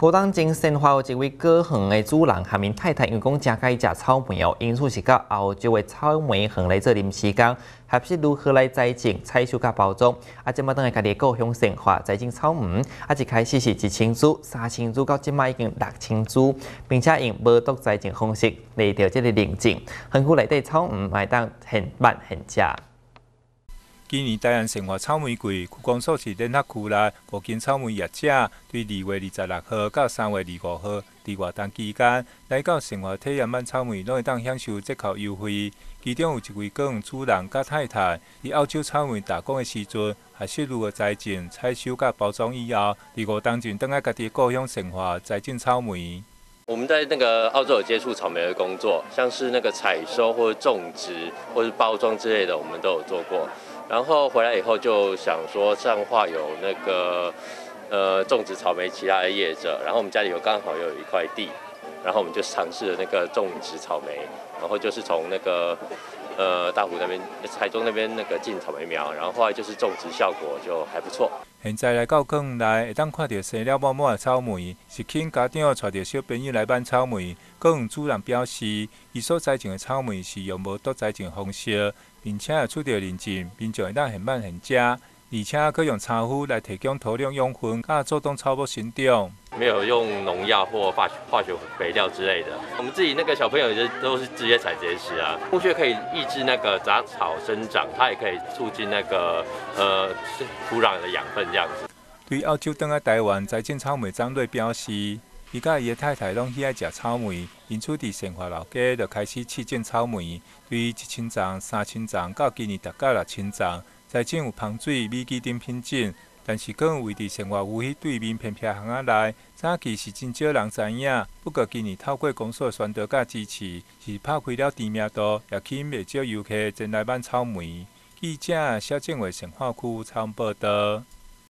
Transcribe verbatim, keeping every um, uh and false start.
高档精生活有一位高行的主人，下面太太因为讲真介食草莓哦，因此是到澳洲的草莓行来做临时工，学习如何来栽种、采收、甲包装。啊，即马等下家己故乡生活栽种草莓，啊，一开始是一千株、三千株，到即马已经六千株，并且用无毒栽种方式来到这个认证。园区内底草莓卖当现卖现食。 今年台湾生活草莓季，区公所是联合区内五间草莓业者，对二月二十六号到三月二十五号伫活动期间，来到生活体验版草莓，拢会当享受折扣优惠。其中有一位高雄主人甲太太，伫澳洲草莓打工的时阵，学习如何栽种、采收甲包装以后，伫五当前等下家己故乡生活栽种草莓。 我们在那个澳洲有接触草莓的工作，像是那个采收或者种植或者包装之类的，我们都有做过。然后回来以后就想说，彰化有那个呃种植草莓其他的业者，然后我们家里有刚好有一块地，然后我们就尝试了那个种植草莓，然后就是从那个呃大湖那边、台中那边那个进草莓苗，然后后来就是种植效果就还不错。 现在来到公园内，会当看到生了满满的草莓，是请家长带着小朋友来买草莓。公园主人表示，伊所栽种的草莓是用无毒栽种方式，并且也出到认证，民众会当现买现食，而且可用草腐来提供土壤养分，甲助动草木生长。 没有用农药或化化学肥料之类的，我们自己那个小朋友也都是直接采直接吃啊。木屑可以抑制那个杂草生长，它也可以促进那个呃土壤的养分这样子。 对澳洲返来台湾栽种草莓张瑞表示，伊甲伊的太太拢喜爱食草莓，因此伫生活老家就开始试种草莓，对一千丛、三千丛到今年达到六千丛，栽种有芳水、米基丁品种。但是，可能为伫生活有迄对面偏僻巷仔内，早期是真少人知影。不过，今年透过公所宣导甲支持，是拍开了知名度，也吸引袂少游客前来买草莓。记者萧正伟，成化区采访报道。